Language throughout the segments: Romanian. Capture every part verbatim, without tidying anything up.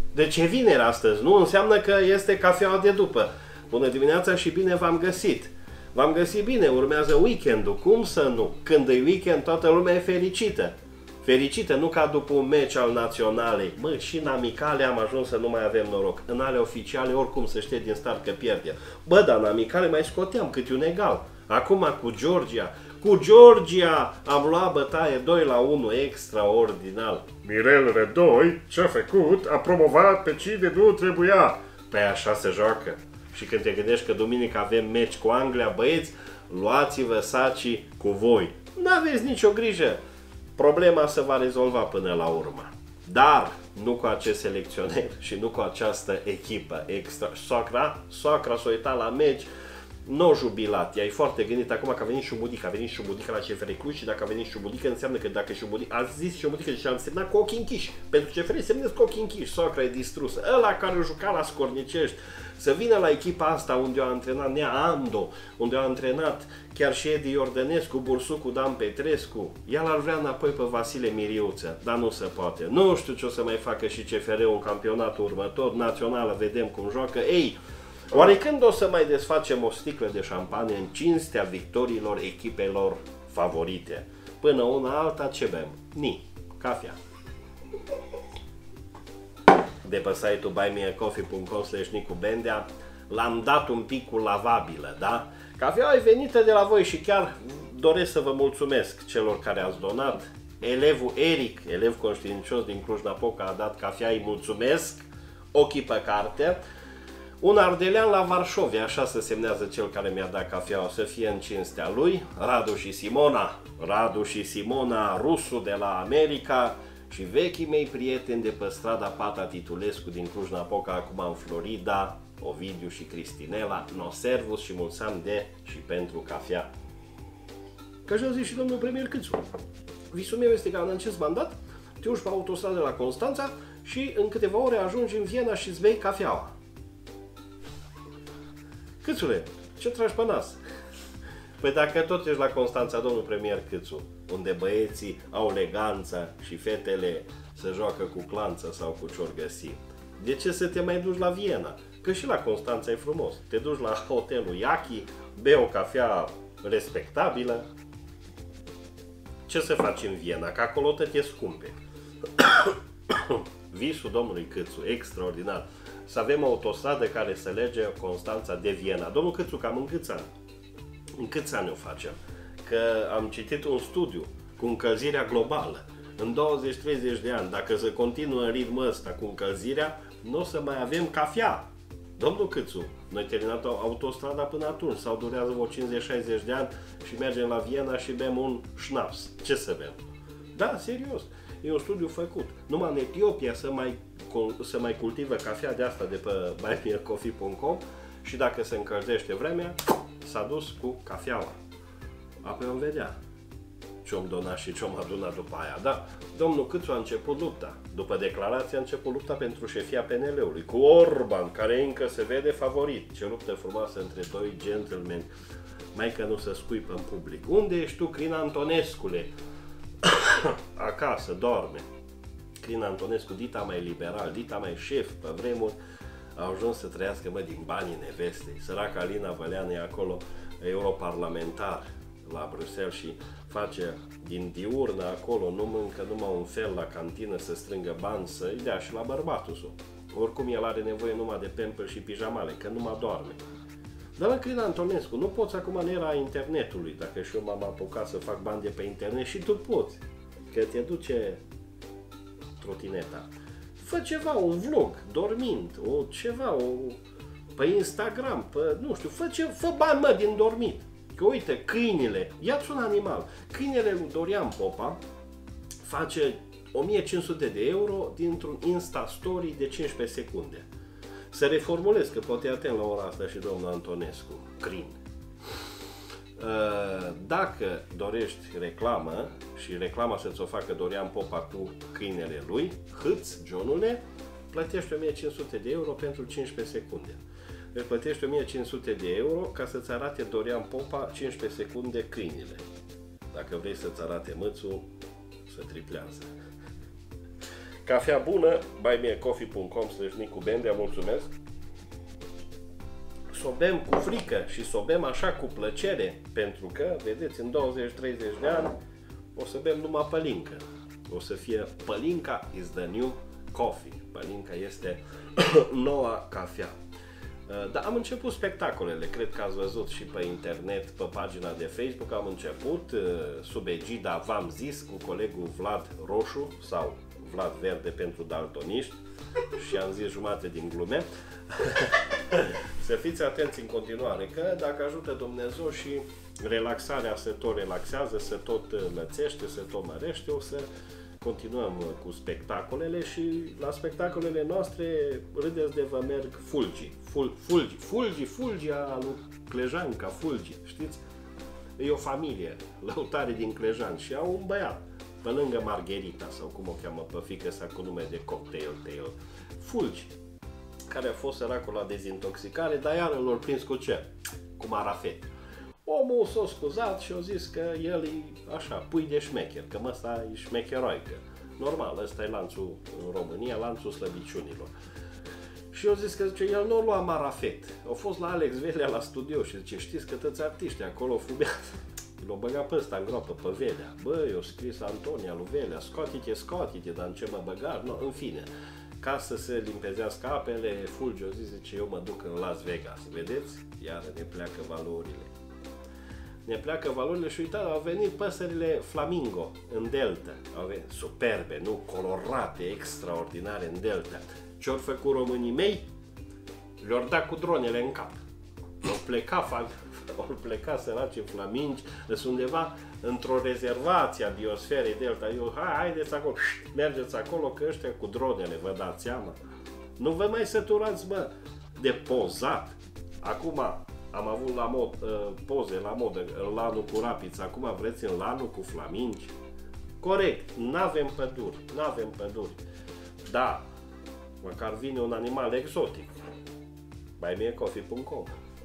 De ce vineri astăzi? Nu înseamnă că este cafeaua de după. Bună dimineața și bine v-am găsit. V-am găsit bine, urmează weekendul. Cum să nu? Când e weekend, toată lumea e fericită. Fericită, nu ca după un meci al naționalei. Mă, și în amicale am ajuns să nu mai avem noroc. În ale oficiale, oricum să știe din start că pierdem. Bă, dar în amicale mai scoteam câte un egal. Acum cu Georgia. Cu Georgia am luat bătaie doi la unu, extraordinar. Mirel Redoi, ce-a făcut, a promovat pe cine nu trebuia. Păi așa se joacă. Și când te gândești că duminică avem meci cu Anglia, băieți, luați-vă sacii cu voi. N-aveți nicio grijă. Problema se va rezolva până la urmă. Dar nu cu acest selecționer și nu cu această echipă extra. Soacra, soacra s-a uitat la meci, nu jubilat. Ea e foarte gândit acum că a venit Șubudic, a venit Șubudic la C F R Cluj și dacă a venit Șubudic înseamnă că dacă Șubudic, a zis Șubudic că și-a însemnat cu ochii închiși. Pentru C F R semnesc cu ochii închiși. Soacra e distrusă. Ăla care a jucat la Scornicești să vină la echipa asta unde a antrenat Nea Ando, unde a antrenat chiar și Edi Iordănescu, Bursucu, Dan Petrescu. El ar vrea înapoi pe Vasile Miriuță, dar nu se poate. Nu știu ce o să mai facă și C F R-ul în campionatul următor, națională, vedem cum joacă. Ei, oare când o să mai desfacem o sticlă de șampanie în cinstea victoriilor echipelor favorite? Până una alta ce bem? Ni, cafea. De pe site-ul buy me a coffee punct com slash Nicu Bendea l-am dat un pic cu lavabilă, da? Cafeaua e venită de la voi și chiar doresc să vă mulțumesc celor care ați donat. Elevul Eric, elev conștiincios din Cluj-Napoca, a dat cafea, îi mulțumesc. Ochii pe carte. Un ardelean la Varșovia, așa se semnează cel care mi-a dat cafeaua, să fie în cinstea lui. Radu și Simona, Radu și Simona, rusul de la America și vechii mei prieteni de pe strada Pata Titulescu din Cluj-Napoca, acum în Florida, Ovidiu și Cristinela, no servus și mulțumim de și pentru cafea. Că așa zis și domnul premier Câțu. Visul meu este ca în acest mandat, te urci pe autostradă la Constanța și în câteva ore ajungi în Viena și îți bei cafeaua. Câțule, ce tragi pe nas? Păi dacă tot ești la Constanța, domnul premier Câțu, unde băieții au eleganța și fetele se joacă cu clanță sau cu ciorgăsii, de ce să te mai duci la Viena? Că și la Constanța e frumos. Te duci la hotelul Iachi, bei o cafea respectabilă. Ce să faci în Viena? Că acolo tot e scumpe. Visul domnului Câțu, extraordinar. Să avem o autostradă care să lege Constanța de Viena. Domnul Câțu, cam în câți ani? În câți ani o facem? Că am citit un studiu cu încălzirea globală. În douăzeci treizeci de ani, dacă se continuă în ritmul ăsta cu încălzirea, nu o să mai avem cafea. Domnul Câțu, noi terminat autostrada până atunci, sau durează vreo cincizeci șaizeci de ani și mergem la Viena și bem un șnaps. Ce să bem? Da, serios. E un studiu făcut. Numai în Etiopia să mai, să mai cultivă cafea de asta de pe buy me a coffee punct com și dacă se încălzește vremea, s-a dus cu cafeaua. Apoi vom vedea ce-om donat și ce-om adunat după aia. Da, domnul Câțu a început lupta. După declarație a început lupta pentru șefia P N L-ului cu Orban, care încă se vede favorit. Ce luptă frumoasă între doi gentlemen. Mai că nu se scuipă în public. Unde ești tu, Crin Antonescule? Acasă, dorme. Crin Antonescu, dita mai liberal, dita mai șef pe vremuri, a ajuns să trăiască, mă, din banii nevestei. Săraca Alina Văleanu e acolo, europarlamentar la Bruxelles și face din diurnă acolo, nu mâncă numai un fel la cantină să strângă bani, să-i dea și la bărbatul său. Oricum el are nevoie numai de pamper și pijamale, că numai doarme. Dar la Crin Antonescu, nu poți acum în era internetului, dacă și eu m-am apucat să fac bani de pe internet și tu poți, că te duce trotineta. Fă ceva, un vlog, dormind, o ceva, o, pe Instagram, pe, nu știu, fă, ce, fă bani, mă, din dormit. Că uite, câinile, ia-ți un animal. Câinele lui Dorian Popa face o mie cinci sute de euro dintr-un Insta Story de cincisprezece secunde. Să reformulez, că poate atent la ora asta și domnul Antonescu, Crin. Dacă dorești reclamă și reclama să-ți o facă Dorian Popa cu câinele lui, hâț, Johnule, plătești o mie cinci sute de euro pentru cincisprezece secunde. Deci plătești o mie cinci sute de euro ca să-ți arate Dorian Popa cincisprezece secunde câinile. Dacă vrei să-ți arate mățul, să triplează. Cafea bună, buy me a coffee punct com slash Nicu Bendea, mulțumesc. S o bem cu frică și s o bem așa cu plăcere, pentru că, vedeți, în douăzeci treizeci de ani o să bem numai pălincă. O să fie pălinca is the new coffee. Pălinca este noua cafea. Dar am început spectacolele, cred că ați văzut și pe internet, pe pagina de Facebook, am început sub egida V-am zis cu colegul Vlad Roșu sau Vlad Verde pentru daltoniști și am zis jumate din glume. Să fiți atenți în continuare că dacă ajută Dumnezeu și relaxarea se tot relaxează, se tot lățește, se tot mărește, o să continuăm cu spectacolele și la spectacolele noastre râdeți de vă merg Fulgi, Ful, Fulgi, Fulgi, Fulgi a lui Clejanca, Fulgi, știți? E o familie, lăutare din Clejan și au un băiat, pe lângă Margherita sau cum o cheamă pe fiică sa cu nume de cocktail, tail, Fulgi, care a fost săracul la dezintoxicare, dar iar l-au prins cu ce? Cu marafet. Omul s-a scuzat și a zis că el e așa, pui de șmecher, că ăsta e șmecheroică. Normal, ăsta e lanțul în România, lanțul slăbiciunilor. Și eu zis că zice, el nu lua marafet. A fost la Alex Velea la studio și zice, știți că toți artiștii acolo fumează. L-a băgat pe ăsta în groapă, pe Velea. Bă, i-a scris Antonia lui Velea, scoate-te, scoate-te, dar în ce mă băgar? No, în fine, ca să se limpezească apele, Fulgi a zis, zice, eu mă duc în Las Vegas. Vedeți? Iar ne pleacă valorile. Ne pleacă valorile și uitați, au venit păsările flamingo în delta. Au venit superbe, nu? Colorate, extraordinare în delta. Ce-au făcut românii mei? Le-au dat cu dronele în cap. Au plecat, au plecat săraci flamingi, sunt undeva într-o rezervație a biosferei delta. Eu, hai, haideți acolo, mergeți acolo că ăștia cu dronele, vă dați seama. Nu vă mai săturați, mă, de pozat. Acum am avut la mod, uh, poze la modă în lanul cu rapiță, acum vreți în lanul cu flamingi? Corect, n-avem păduri, n-avem păduri. Da, măcar vine un animal exotic. buy me a coffee punct com.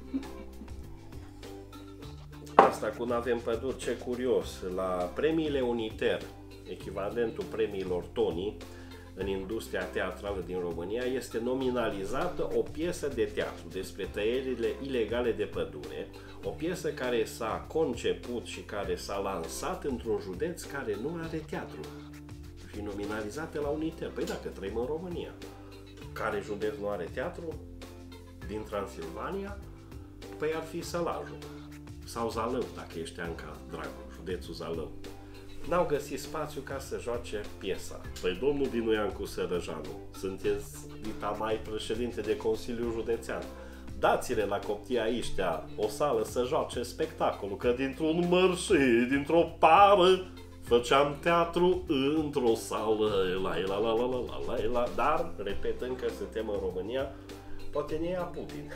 Asta cu n-avem păduri, ce curios. La premiile Uniter, echivalentul premiilor Tony, în industria teatrală din România, este nominalizată o piesă de teatru despre tăierile ilegale de pădure, o piesă care s-a conceput și care s-a lansat într-un județ care nu are teatru și nominalizată la Uniter. Păi dacă trăim în România, care județ nu are teatru? Din Transilvania? Păi ar fi Sălajul sau Zalău, dacă ești Anca Dragu, județul Zalău. N-au găsit spațiu ca să joace piesa. Păi domnul Dinu Iancu Sărăjanu, sunteți mai președinte de Consiliul Județean. Dați-le la copii aiștia o sală să joace spectacolul, că dintr-un mărșii, dintr-o pară, făceam teatru într-o sală, la la la la la la la la, dar, repet, încă suntem în România, poate ne ia Putin.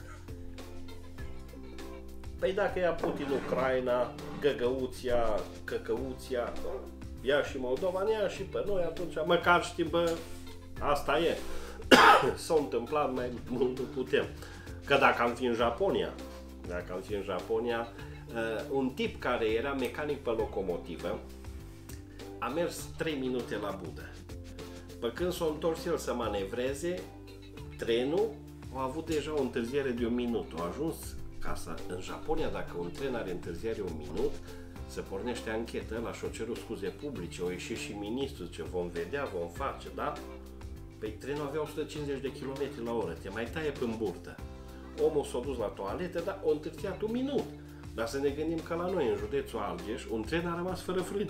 Păi dacă ia Putin Ucraina, Găgăuția, Căcăuția, ia și Moldova, ne ia și pe noi, atunci măcar știm, bă, asta e. S-a întâmplat, mai mult nu putem. Că dacă am fi în Japonia, dacă am fi în Japonia, uh, un tip care era mecanic pe locomotivă a mers trei minute la Budă. Pe când s-a întors el să manevreze, trenul a avut deja o întârziere de un minut. A ajuns casa. În Japonia, dacă un tren are întârziere un minut, se pornește anchetă, la și-o cerut scuze publice, o ieșit și ministrul, ce vom vedea, vom face, da? Păi trenul avea o sută cincizeci de kilometri la oră, te mai taie până burtă. Omul s-a dus la toaletă, dar a întârziat un minut. Dar să ne gândim că la noi, în județul Argeș, un tren a rămas fără frâne.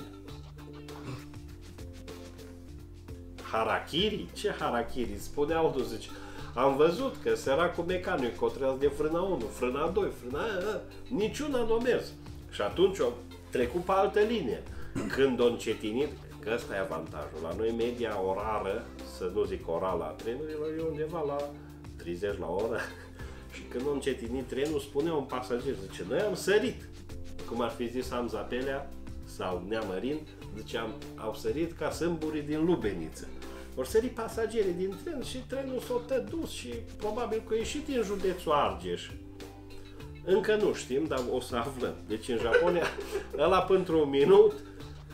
Harakiri? Ce harakiri? Spune auto, zice. Am văzut că săracul mecanic o treaz de frâna unu, frâna doi, frâna aia, niciuna nu a mers. Și atunci o trecut pe altă linie. Când o încetinit, că ăsta e avantajul. La noi media orară, să nu zic orală a trenurilor, e undeva la treizeci la oră. Și când o încetinit trenul, spunea un pasager, zice, noi am sărit. Cum ar fi zis Am Zapelea sau Neamărin, ziceam, au sărit ca sâmburii din Lubeniță. Vor sări pasagerii din tren și trenul s-a tădus și probabil că a ieșit din județul Argeș. Încă nu știm, dar o să aflăm. Deci în Japonia, ăla pentru un minut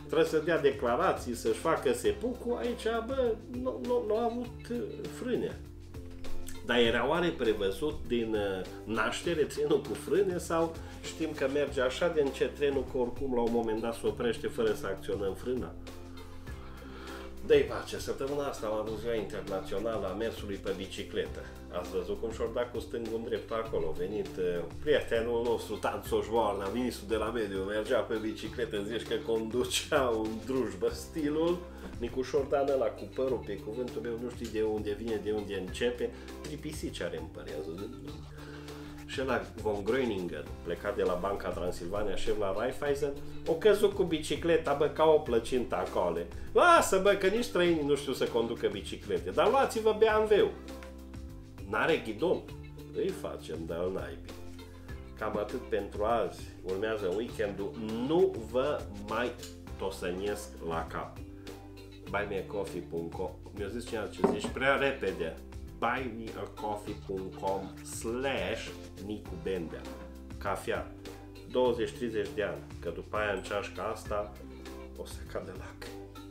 trebuie să dea declarații, să-și facă sepucul, aici, bă, nu, nu, nu a avut frâne. Dar era oare prevăzut din naștere trenul cu frâne sau știm că merge așa de încet trenul că oricum la un moment dat se oprește fără să acționăm frâna? Dă-i pace, săptămâna asta am avut ziua internațională a mersului pe bicicletă. Ați văzut cum și-or dat cu stângul în drept acolo. A venit uh, prietenul nostru, Tanțoș Boarna, ministrul de la mediu, mergea pe bicicletă, zici că conducea un drujbă stilul. Nicușor Dan ăla cu părul pe cuvântul meu, nu știu de unde vine, de unde începe, tripisici are în păr, și ăla von Groeningen, plecat de la Banca Transilvania, șef la Raiffeisen, o căzut cu bicicleta, bă, ca o plăcintă acolo. Lasă, bă, că nici străinii nu știu să conducă biciclete, dar luați-vă B M W-ul. N-are ghidon, îi facem, dar îl naibii. Cam atât pentru azi, urmează weekendul, nu vă mai tosăniesc la cap. buy me a coffee punct com, mi-a zis cineva ce zici prea repede, buy me a coffee punct com slash Nicu Bendea, cafea, douăzeci treizeci de ani, că după aia în ceașca asta o să cadă lac.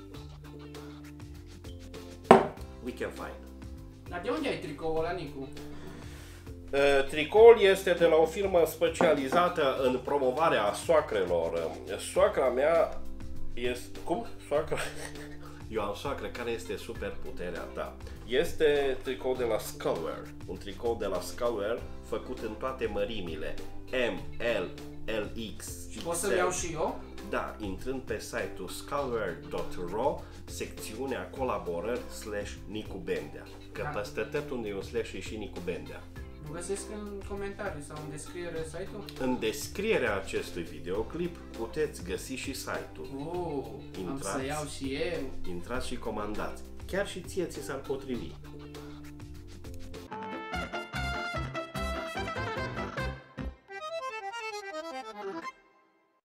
Weekend fine. Dar de unde ai tricoul ăla, Nicu? Uh, tricoul este de la o firmă specializată în promovarea soacrelor. Soacra mea este... Cum? Soacra? Eu am soacră, care este super puterea ta. Este tricou de la Skullwear. Un tricou de la Skullwear făcut în toate mărimile. M, L, L X, Și pot să-l iau și eu? Da, intrând pe site-ul skullwear punct ro, secțiunea colaborări slash Nicu Bendea. Că Da. peste tot unde e un slash e și Nicu Bendea. Nu găsesc în comentarii sau în descriere site-ul? În descrierea acestui videoclip puteți găsi și site-ul. Uh, am Intrați. să iau și eu. Intrați și comandați. Chiar și ție ți s-ar potrivi.